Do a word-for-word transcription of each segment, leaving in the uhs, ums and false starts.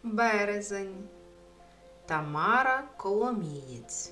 Березень. Тамара Коломієць.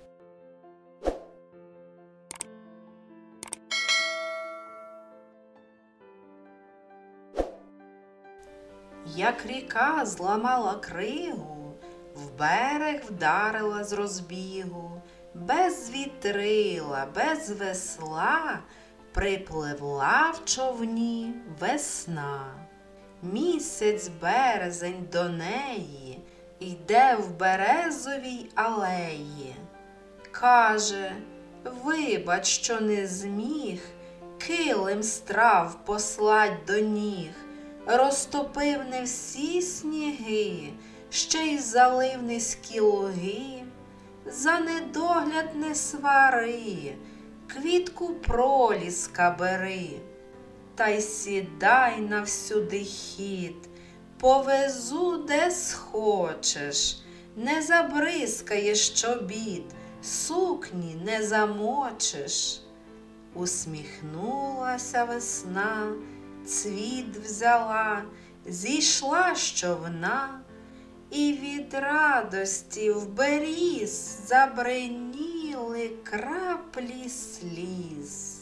Як ріка зламала кригу, в берег вдарила з розбігу, без вітрила, без весла припливла в човні весна. Місяць березень до неї йде в березовій алеї. Каже: вибач, що не зміг килим страв послать до ніг, розтопив не всі сніги, ще й залив низькі луги. За недогляд не свари, квітку проліска бери, та й сідай на всюди хід, повезу де схочеш, не забризкаєш чобіт, сукні не замочиш. Усміхнулася весна, цвіт взяла, зійшла з човна, і від радості в беріз забриніли краплі сліз.